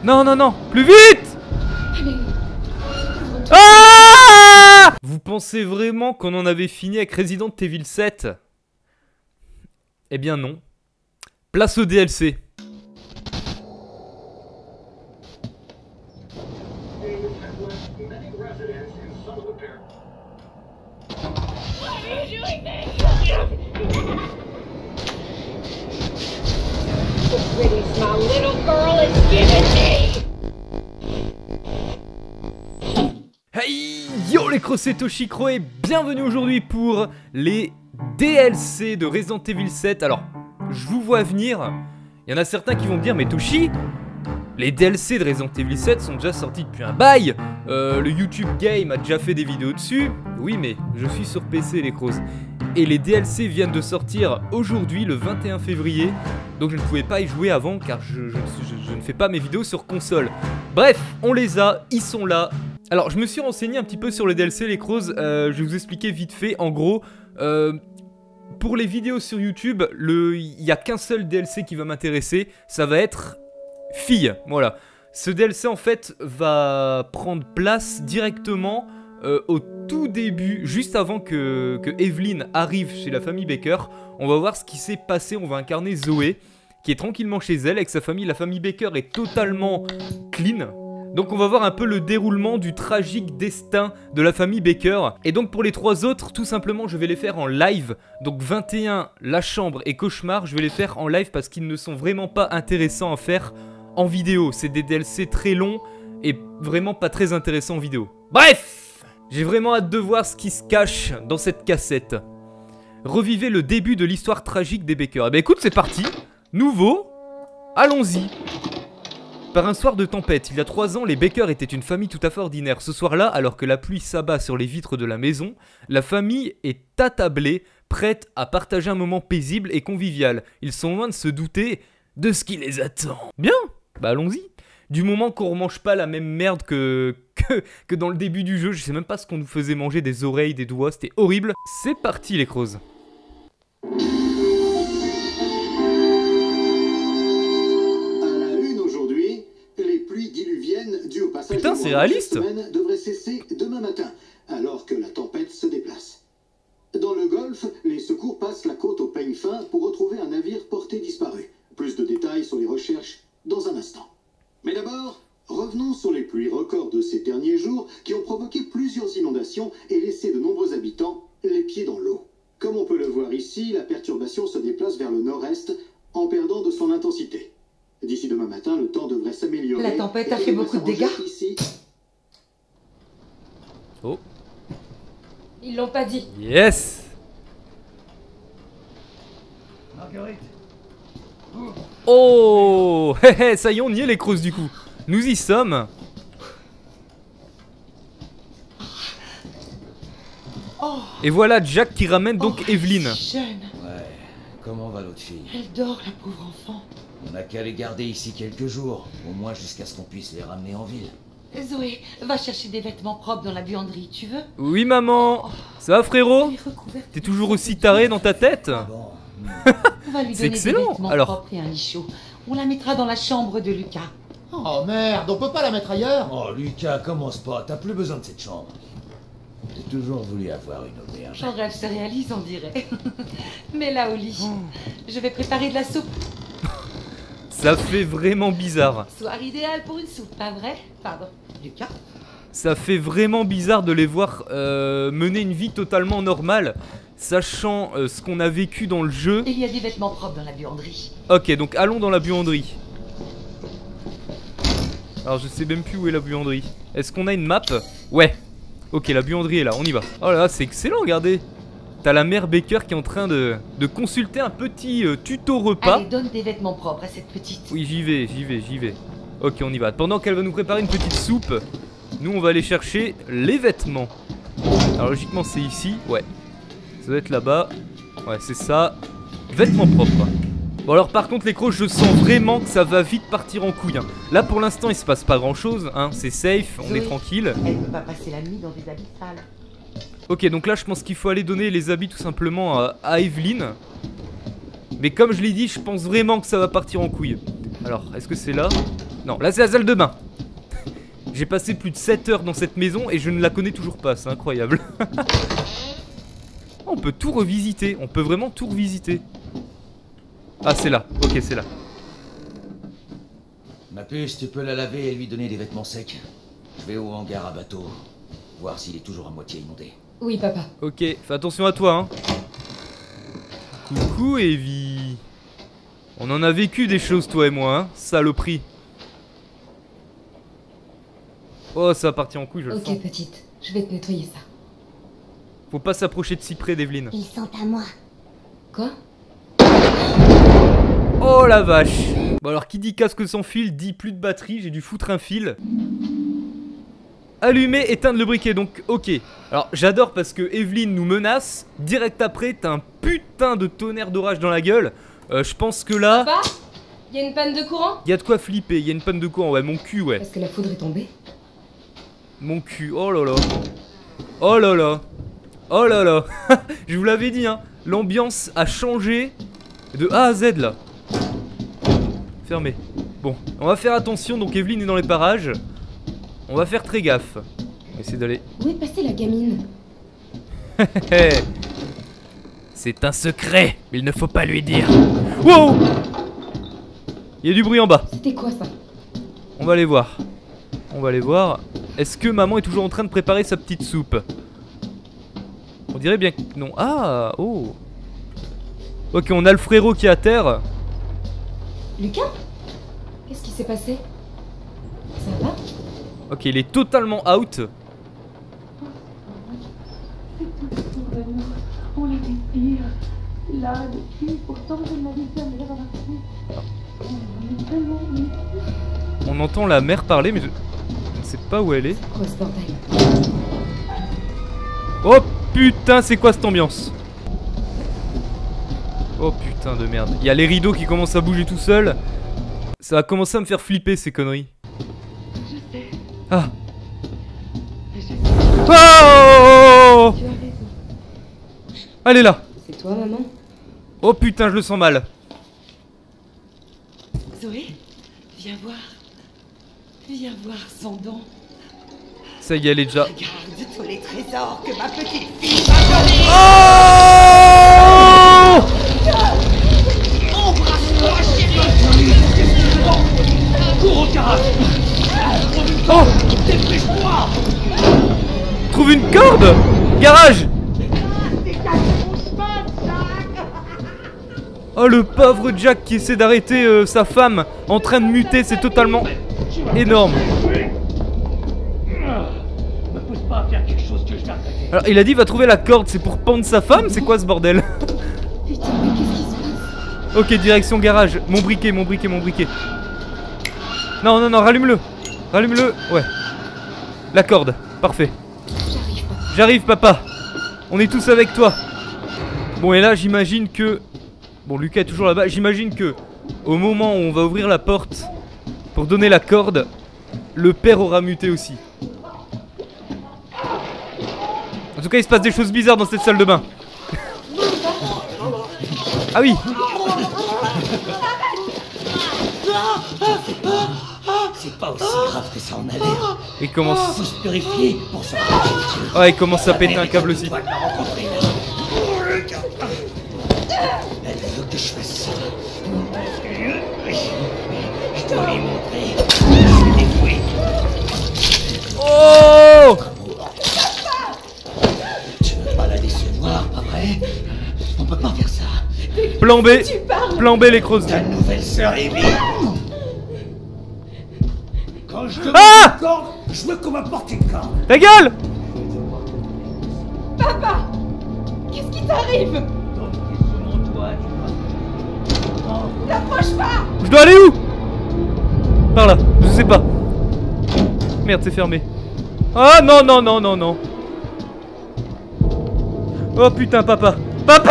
Non, non, non, plus vite! Ah! Vous pensez vraiment qu'on en avait fini avec Resident Evil 7? Eh bien non. Place au DLC. Hey yo les crossés Toshikro et bienvenue aujourd'hui pour les DLC de Resident Evil 7. Alors, je vous vois venir, il y en a certains qui vont me dire mais Toshi, les DLC de Resident Evil 7 sont déjà sortis depuis un bail, le YouTube Game a déjà fait des vidéos dessus. Oui mais je suis sur PC les crosses. Et les DLC viennent de sortir aujourd'hui le 21 février. Donc je ne pouvais pas y jouer avant car je ne fais pas mes vidéos sur console. Bref, on les a, ils sont là. Alors je me suis renseigné un petit peu sur les DLC les crosses, je vais vous expliquer vite fait. En gros, pour les vidéos sur YouTube, il n'y a qu'un seul DLC qui va m'intéresser. Ça va être fille, voilà. Ce DLC en fait va prendre place directement au tout début, juste avant que Evelyn arrive chez la famille Baker. On va voir ce qui s'est passé, on va incarner Zoé, qui est tranquillement chez elle avec sa famille. La famille Baker est totalement clean. Donc on va voir un peu le déroulement du tragique destin de la famille Baker. Et donc pour les trois autres, tout simplement je vais les faire en live. Donc 21, La Chambre et Cauchemar, je vais les faire en live parce qu'ils ne sont vraiment pas intéressants à faire en vidéo. C'est des DLC très longs et vraiment pas très intéressants en vidéo. Bref! J'ai vraiment hâte de voir ce qui se cache dans cette cassette. Revivez le début de l'histoire tragique des Baker. Eh ben écoute, c'est parti. Nouveau. Allons-y. Par un soir de tempête, il y a 3 ans, les Baker étaient une famille tout à fait ordinaire. Ce soir-là, alors que la pluie s'abat sur les vitres de la maison, la famille est attablée, prête à partager un moment paisible et convivial. Ils sont loin de se douter de ce qui les attend. Bien, bah allons-y. Du moment qu'on ne mange pas la même merde que dans le début du jeu, je sais même pas ce qu'on nous faisait manger, des oreilles, des doigts, c'était horrible. C'est parti les crozes. Putain, c'est réaliste. Devrait cesser demain matin, alors que la tempête se déplace. Dans le Golfe, les secours passent la côte au peigne fin pour retrouver un navire porté disparu. Plus de détails sur les recherches dans un instant. Mais d'abord, revenons sur les pluies records de ces derniers jours qui ont provoqué plusieurs inondations et laissé de nombreux habitants les pieds dans l'eau. Comme on peut le voir ici, la perturbation se déplace vers le nord-est en perdant de son intensité. D'ici demain matin, le temps devrait s'améliorer. La tempête a fait beaucoup de dégâts. Ici. Oh. Ils l'ont pas dit. Yes. Marguerite. Oh. Ça y est, on y est les crozes du coup. Nous y sommes. Oh. Et voilà Jack qui ramène donc Evelyn. Jeune. Ouais, comment va l'autre fille? Elle dort, la pauvre enfant. On n'a qu'à les garder ici quelques jours, au moins jusqu'à ce qu'on puisse les ramener en ville. Zoé, va chercher des vêtements propres dans la buanderie, tu veux? Oui maman. Ça va frérot? T'es toujours aussi taré dans ta tête? Bon, On va lui C'est donner excellent. des vêtements Alors. propres et un lit chaud. On la mettra dans la chambre de Lucas. Oh merde, on peut pas la mettre ailleurs? oh Lucas, commence pas, t'as plus besoin de cette chambre. J'ai toujours voulu avoir une auberge. Ton rêve se réalise, on dirait. Mais là au lit, je vais préparer de la soupe. Ça fait vraiment bizarre. Soir idéal pour une soupe, pas vrai? Pardon, Lucas? Ça fait vraiment bizarre de les voir mener une vie totalement normale, sachant ce qu'on a vécu dans le jeu. Il y a des vêtements propres dans la buanderie. Ok, donc allons dans la buanderie. Alors je sais même plus où est la buanderie. Est-ce qu'on a une map? Ouais. Ok, la buanderie est là, on y va. Oh là là, c'est excellent, regardez. T'as la mère Baker qui est en train de consulter un petit tuto repas. Allez, donne des vêtements propres à cette petite. Oui, j'y vais. Ok, on y va. Pendant qu'elle va nous préparer une petite soupe, nous on va aller chercher les vêtements. Alors logiquement c'est ici, ouais. Ça doit être là-bas. Ouais, c'est ça. Vêtements propres. Bon alors par contre les crocs, je sens vraiment que ça va vite partir en couille, hein. Là pour l'instant il se passe pas grand chose, hein. C'est safe, on est tranquille. Elle peut pas passer la nuit dans des habits sales. Ok, donc là je pense qu'il faut aller donner les habits tout simplement à Evelyn. Mais comme je l'ai dit, je pense vraiment que ça va partir en couille. Alors, est-ce que c'est là? Non, là c'est la salle de bain. J'ai passé plus de 7 heures dans cette maison et je ne la connais toujours pas, c'est incroyable. On peut tout revisiter, on peut vraiment tout revisiter. Ah c'est là, ok c'est là. Ma puce, tu peux la laver et lui donner des vêtements secs. Je vais au hangar à bateau, voir s'il est toujours à moitié inondé. Oui, papa. Ok, fais attention à toi hein. Coucou Evie. On en a vécu des choses toi et moi hein, saloperie. Oh ça va partir en couille je le sens. Ok, petite, je vais te nettoyer ça. Faut pas s'approcher de si près d'Evelyne. Ils sont à moi. Quoi? Oh la vache. Bon alors qui dit casque sans fil dit plus de batterie, j'ai dû foutre un fil. Allumer, éteindre le briquet, donc ok. Alors j'adore parce que Evelyne nous menace. Direct après t'as un putain de tonnerre d'orage dans la gueule. Je pense que là... Papa? Y a une panne de courant? Y a de quoi flipper, y a une panne de courant, ouais mon cul ouais. Est-ce que la foudre est tombée? Mon cul, oh là là. Oh là là. Oh là là. Je vous l'avais dit hein, l'ambiance a changé de A à Z là. Fermé. Bon, on va faire attention, donc Evelyne est dans les parages. On va faire très gaffe. On va essayer d'aller... Où est passée la gamine? C'est un secret, mais il ne faut pas lui dire. Wow! Il y a du bruit en bas. C'était quoi ça? On va aller voir. On va aller voir. Est-ce que maman est toujours en train de préparer sa petite soupe? On dirait bien que non. Ah! Oh! Ok, on a le frérot qui est à terre. Lucas? Qu'est-ce qui s'est passé? Ça va? Ok, il est totalement out. On les respire. Là, depuis, pourtant je n'avais jamais remarqué. On est tellement mis. On entend la mère parler, mais je ne sais pas où elle est. Quoi ce bordel? Oh putain, c'est quoi cette ambiance? Oh putain de merde. Il y a les rideaux qui commencent à bouger tout seul. Ça va commencer à me faire flipper ces conneries. Je sais. Ah. Je sais. Oh, oh, oh, Tu as raison. elle est là. C'est toi, maman? Oh putain, je le sens mal. Zoé, viens voir. Viens voir son don. Ça y est, elle est déjà... Regarde tous les trésors que ma petite fille m'a donnés. Oh! Embrasse-moi, chérie. Cours au garage. Oh! Dépêche-toi. Trouve une corde! Garage! Dégage mon chemin, Jack. Oh le pauvre Jack qui essaie d'arrêter sa femme en train de muter, c'est totalement énorme. Me pousse pas à faire quelque chose que je vais regretter. Alors il a dit va trouver la corde, c'est pour pendre sa femme? C'est quoi ce bordel? Putain, mais qu'est-ce qui se passe? Ok, direction garage. Mon briquet, mon briquet, mon briquet. Non, non, non, rallume-le. Rallume-le, ouais. La corde, parfait. J'arrive pas. J'arrive papa. On est tous avec toi. Bon et là j'imagine que... Bon Lucas est toujours là-bas. J'imagine que au moment où on va ouvrir la porte pour donner la corde, le père aura muté aussi. En tout cas il se passe des choses bizarres dans cette salle de bain. Ah oui. C'est pas aussi grave que ça en a l'air. Il commence... Faut se purifier pour ça. Ouais il commence à péter un câble aussi. Elle veut que je fasse ça. Je dois lui montrer. Je suis dévoué. Oh! Tu veux pas la décevoir, pas vrai? On peut pas faire ça. Plan B. Plan B les crosses. Ta nouvelle sœur est vive. Quand je demande Ah! une corde, je veux qu'on m'apporte une corde. Ta gueule! Papa! Qu'est-ce qui t'arrive? Donc, sur mon toit, tu vois. N'approche pas! Je dois aller où? Par là, je sais pas. Merde, c'est fermé. Ah non, non, non, non, non. Oh putain, papa. Papa!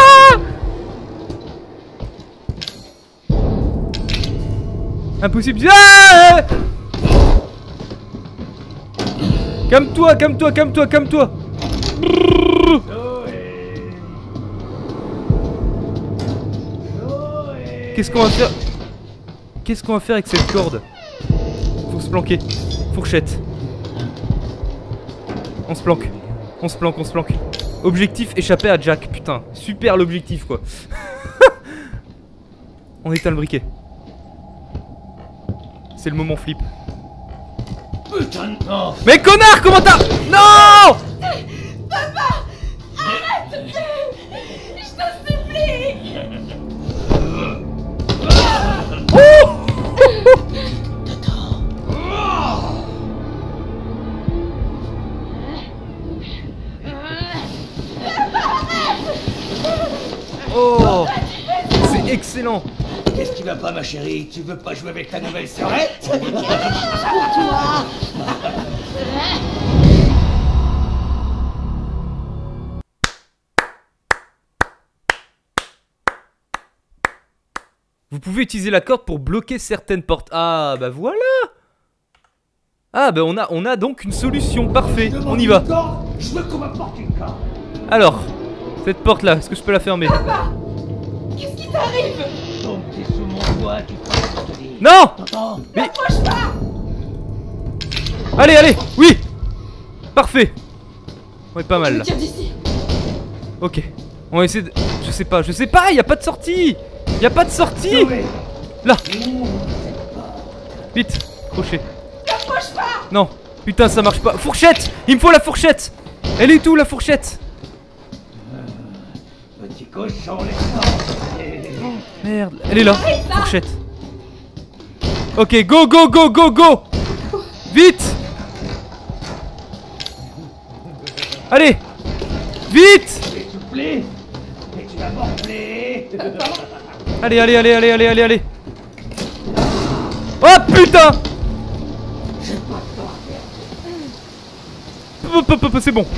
Impossible. Ah! Calme-toi, calme-toi, calme-toi, calme-toi. Qu'est-ce qu'on va faire? Qu'est-ce qu'on va faire avec cette corde? se planquer. Fourchette. On se planque. On se planque, on se planque. Objectif, échapper à Jack. Putain, super l'objectif quoi. On éteint le briquet. C'est le moment flip. Putain de non. Mais connard, comment t'as... Non! Papa! Arrête! Je t'en supplie! Oh! C'est excellent! Qu'est-ce qui va pas, ma chérie? Tu veux pas jouer avec ta nouvelle sœurette? Vous pouvez utiliser la corde pour bloquer certaines portes. Ah bah voilà. Ah bah on a donc une solution. Parfait, on y va. Je veux qu'on m'apporte une corde. Alors, cette porte là, est-ce que je peux la fermer? Papa! Qu'est-ce qui t'arrive? Donc t'es sous mon toit, tu crois que je te dis? Non! T'entends? Mais... Approche pas! Allez, allez, oui! Parfait. On est pas mal là. Tire d'ici. Ok, on va essayer de... Je sais pas, y a pas de sortie! Y a pas de sortie! Là! Vite, crochet. Approche pas! Non, putain ça marche pas. Fourchette! Il me faut la fourchette! Elle est où la fourchette? Petit cochon, les Merde, elle est là, fourchette. Ok, go, go, go, go, go! Vite! Allez! Vite! soufflé. Et tu vas morfler. Allez, allez, allez, allez, allez, allez, allez! Oh putain! C'est bon.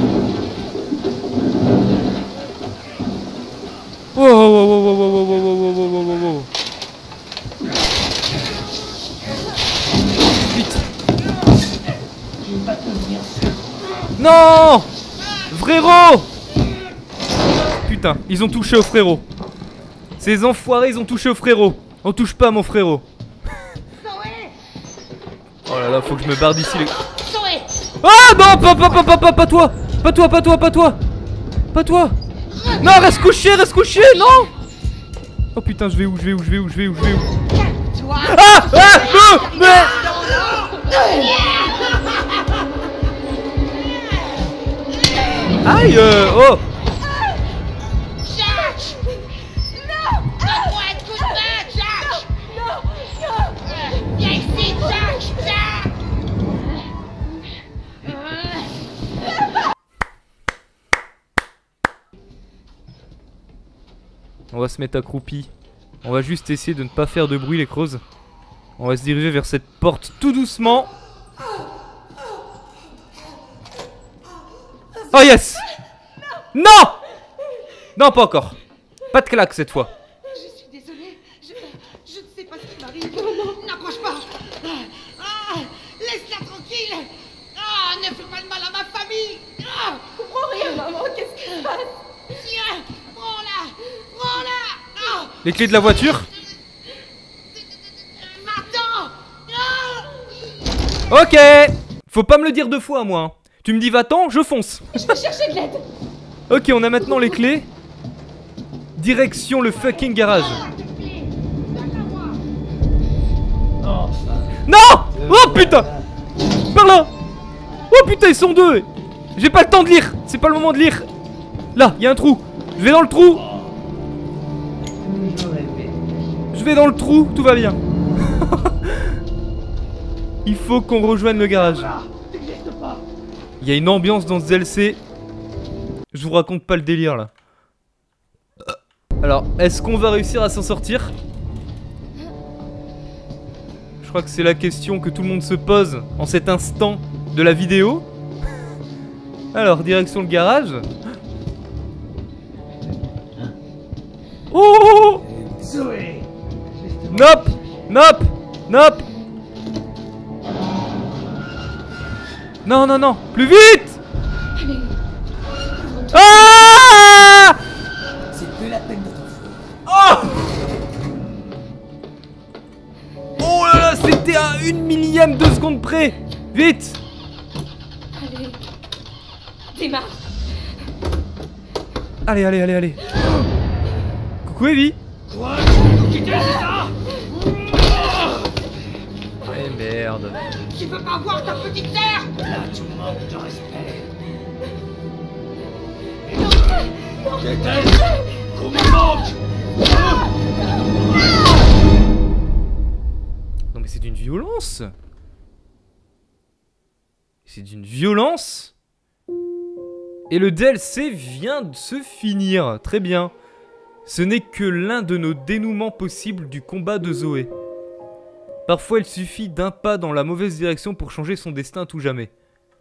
Wow, wow, wow, wow, wow, wow, wow, wow, wow, wow, wow. Vite. Non! Frérot! Putain, ils ont touché au frérot. Ces enfoirés, ils ont touché au frérot. On touche pas à mon frérot. Oh là là, faut que je me barre d'ici les... Ah non, pas toi! Pas toi, pas toi, pas toi! Pas toi! Non, reste couché, non! Oh putain, je vais où? Ah! Ah! Mais... Aïe! Oh! Jack! Non! Donne-moi un coup de main, Jack! Non! Viens ici, Jack! Jack! On va se mettre accroupi. On va juste essayer de ne pas faire de bruit, les creuses. On va se diriger vers cette porte tout doucement. Oh yes! Non! Non, pas encore. Pas de claque cette fois. Je suis désolée. Je ne sais pas ce qui m'arrive. N'approche pas! Laisse-la tranquille! Ne fais pas de mal à ma famille! Je comprends rien, maman. Qu'est-ce qui se passe? Tiens! Prends-la! Prends-la! Les clés de la voiture. Va-t'en! Ok. Faut pas me le dire deux fois, moi. Hein. Tu me dis va-t'en, je fonce. Je vais chercher de l'aide. Ok, on a maintenant les clés. Direction le fucking garage. Non! Oh putain! Par là! Oh putain, ils sont deux! J'ai pas le temps de lire! C'est pas le moment de lire! Là, il y a un trou! Je vais dans le trou! Je vais dans le trou, tout va bien. Il faut qu'on rejoigne le garage. Il y a une ambiance dans ce DLC. Je vous raconte pas le délire là. Alors, est-ce qu'on va réussir à s'en sortir? Je crois que c'est la question que tout le monde se pose en cet instant de la vidéo. Alors, direction le garage. Oh! Nope! Nope! Nope! Non, non, non! Plus vite! Ah! C'est plus la peine de t'enfuir. Oh! Oh là là, c'était à une millième de seconde près. Vite. Allez. Démarre. Allez, allez, allez, allez. Coucou Evie. Quoi? Tu veux nous quitter, c'est ça? Eh merde. Tu veux pas voir ta petite sœur? Là, tu manques de respect. Qu'est-elle? Qu'on me manque! Non mais c'est d'une violence. C'est d'une violence. Et le DLC vient de se finir. Très bien. Ce n'est que l'un de nos dénouements possibles du combat de Zoé. Parfois il suffit d'un pas dans la mauvaise direction pour changer son destin à tout jamais.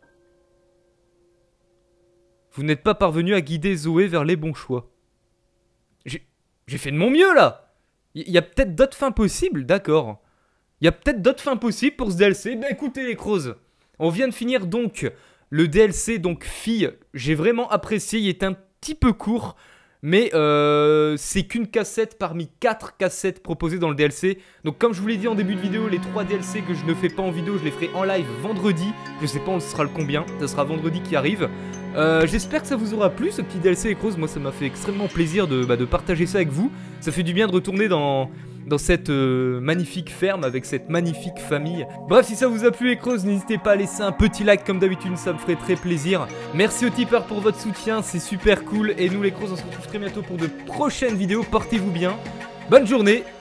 Vous n'êtes pas parvenu à guider Zoé vers les bons choix. J'ai fait de mon mieux là. Il y a peut-être d'autres fins possibles, d'accord. Il y a peut-être d'autres fins possibles pour ce DLC. Ben écoutez les crozes, on vient de finir donc le DLC donc fille. J'ai vraiment apprécié, il est un petit peu court. Mais c'est qu'une cassette parmi 4 cassettes proposées dans le DLC. Donc comme je vous l'ai dit en début de vidéo, les 3 DLC que je ne fais pas en vidéo, je les ferai en live vendredi. Je sais pas, on sera le combien, ça sera vendredi qui arrive. J'espère que ça vous aura plu ce petit DLC les crozes. Moi ça m'a fait extrêmement plaisir de partager ça avec vous. Ça fait du bien de retourner dans cette magnifique ferme avec cette magnifique famille. Bref, si ça vous a plu les crozes, n'hésitez pas à laisser un petit like comme d'habitude, ça me ferait très plaisir. Merci aux tipeurs pour votre soutien, c'est super cool. Et nous les crozes, on se retrouve très bientôt pour de prochaines vidéos. Portez-vous bien, bonne journée